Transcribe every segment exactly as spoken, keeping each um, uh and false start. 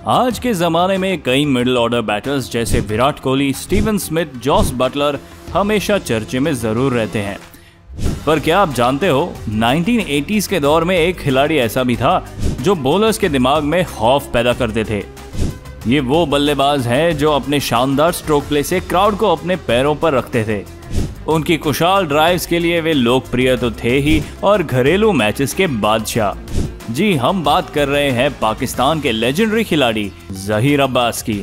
आज के जमाने में कई मिडिल ऑर्डर बैटर्स जैसे Virat Kohli, Steven Smith, Jos Buttler हमेशा चर्चे में जरूर रहते हैं। पर क्या आप जानते हो, नाइनटीन एटीज़ के दौर में एक खिलाड़ी ऐसा भी था जो बॉलर्स के दिमाग में खौफ पैदा करते थे। ये वो बल्लेबाज हैं जो अपने शानदार स्ट्रोक प्ले से क्राउड को अपने पैरों पर रखते थे। उनकी कुशाल ड्राइव्स के लिए वे लोकप्रिय तो थे ही और घरेलू मैचेस के बादशाह। जी, हम बात कर रहे हैं पाकिस्तान के लेजेंडरी खिलाड़ी ज़हीर अब्बास की।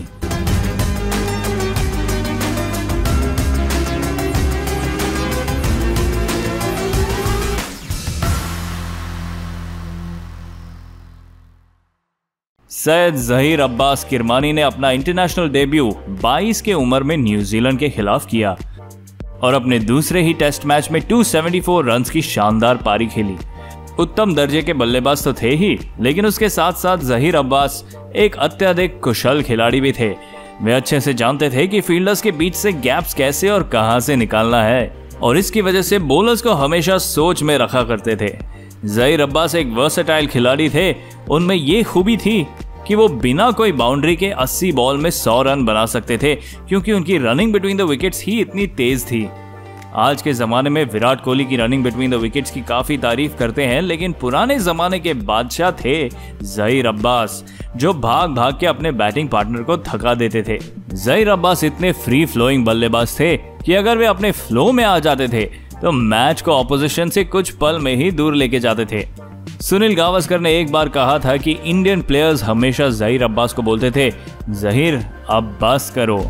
सैयद ज़हीर अब्बास किरमानी ने अपना इंटरनेशनल डेब्यू बाईस के उम्र में न्यूजीलैंड के खिलाफ किया और अपने दूसरे ही टेस्ट मैच में दो सौ चौहत्तर रन्स की शानदार पारी खेली। उत्तम दर्जे के बल्लेबाज तो थे ही, लेकिन उसके साथ साथ ज़हीर अब्बास एक अत्यधिक कुशल खिलाड़ी भी थे। वे अच्छे से जानते थे कि फील्डर्स के बीच से गैप्स कैसे और कहां से निकालना है, और इसकी वजह से बॉलर्स को हमेशा सोच में रखा करते थे। ज़हीर अब्बास एक वर्सेटाइल खिलाड़ी थे। उनमें ये खूबी थी कि वो बिना कोई बाउंड्री के अस्सी बॉल में सौ रन बना सकते थे, क्योंकि उनकी रनिंग बिटवीन द विकेट्स ही इतनी तेज थी। आज के जमाने में विराट कोहली की रनिंग बिटवीन द विकेट्स की काफी तारीफ करते हैं, लेकिन पुराने जमाने के बादशाह थे ज़हीर अब्बास, जो भाग भाग के अपने बैटिंग पार्टनर को थका देते थे। ज़हीर अब्बास इतने फ्री फ्लोइंग बल्लेबाज थे कि अगर वे अपने फ्लो में आ जाते थे तो मैच को ऑपोजिशन से कुछ पल में ही दूर लेके जाते थे। सुनील गावस्कर ने एक बार कहा था कि इंडियन प्लेयर्स हमेशा ज़हीर अब्बास को बोलते थे, ज़हीर अब बस करो।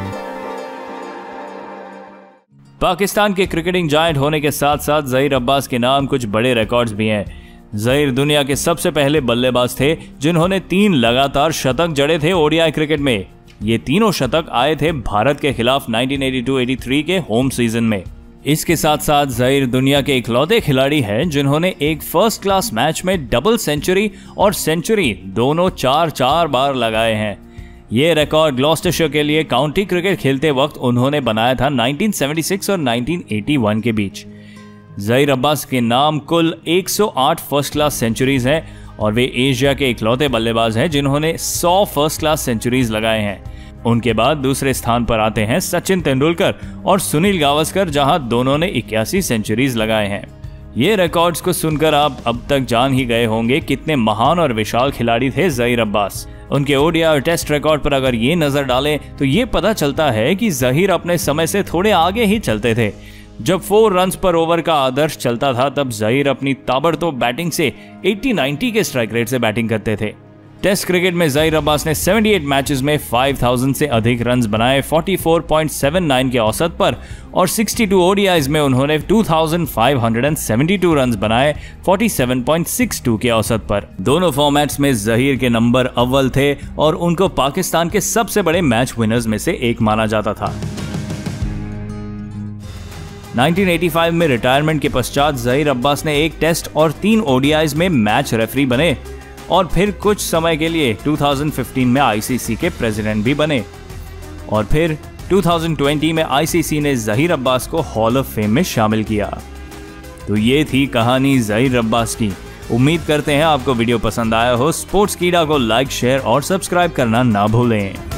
पाकिस्तान के क्रिकेटिंग जायंट होने के साथ साथ ज़हीर अब्बास के नाम कुछ बड़े रिकॉर्ड्स भी हैं। ज़हीर दुनिया के सबसे पहले बल्लेबाज थे जिन्होंने तीन लगातार शतक जड़े थे ओडीआई क्रिकेट में। ये तीनों शतक आए थे भारत के खिलाफ nineteen eighty two eighty three home season सीजन में। इसके साथ साथ ज़हीर दुनिया के इकलौते खिलाड़ी हैं जिन्होंने एक फर्स्ट क्लास मैच में डबल सेंचुरी और सेंचुरी दोनों चार चार बार लगाए हैं। ये रिकॉर्ड ग्लॉस्टरशायर के लिए काउंटी क्रिकेट खेलते वक्त उन्होंने बनाया था नाइनटीन सेवेंटी सिक्स और नाइनटीन एटी वन के बीच। ज़हीर अब्बास के नाम कुल एक सौ आठ फर्स्ट क्लास सेंचुरीज हैं और वे एशिया के इकलौते बल्लेबाज हैं जिन्होंने सौ फर्स्ट क्लास सेंचुरीज लगाए हैं। उनके बाद दूसरे स्थान पर आते हैं सचिन तेंदुलकर और सुनील गावस्कर, जहां दोनों ने इक्यासी सेंचुरीज लगाए हैं। ये रिकॉर्ड्स को सुनकर आप अब तक जान ही गए होंगे कितने महान और विशाल खिलाड़ी थे ज़हीर अब्बास। उनके ओडीआई और टेस्ट रिकॉर्ड पर अगर ये नजर डालें तो ये पता चलता है कि ज़हीर अपने समय से थोड़े आगे ही चलते थे। जब फोर रन्स पर ओवर का आदर्श चलता था तब ज़हीर अपनी ताबड़तोड़ बैटिंग से अस्सी नब्बे के स्ट्राइक रेट से बैटिंग करते थे। टेस्ट क्रिकेट में ज़हीर अब्बास ने अठहत्तर मैचेस में पाँच हज़ार से अधिक रन्स बनाए चौवालीस पॉइंट सात नौ के औसत पर, और बासठ ओडीआईज में उन्होंने दो हज़ार पाँच सौ बहत्तर रन्स बनाए सैंतालीस पॉइंट छह दो के औसत पर। दोनों फॉर्मेट्स में ज़हीर के नंबर अव्वल थे और उनको पाकिस्तान के सबसे बड़े मैच विनर्स में से एक माना जाता था। नाइनटीन एटी फाइव में रिटायरमेंट के पश्चात ज़हीर अब्बास ने एक टेस्ट और तीन ओडीआईज में मैच रेफरी बने और फिर कुछ समय के लिए दो हज़ार पंद्रह में आईसीसी के प्रेसिडेंट भी बने, और फिर दो हज़ार बीस में आईसीसी ने ज़हीर अब्बास को हॉल ऑफ फेम में शामिल किया। तो ये थी कहानी ज़हीर अब्बास की। उम्मीद करते हैं आपको वीडियो पसंद आया हो। स्पोर्ट्स कीड़ा को लाइक, शेयर और सब्सक्राइब करना ना भूलें।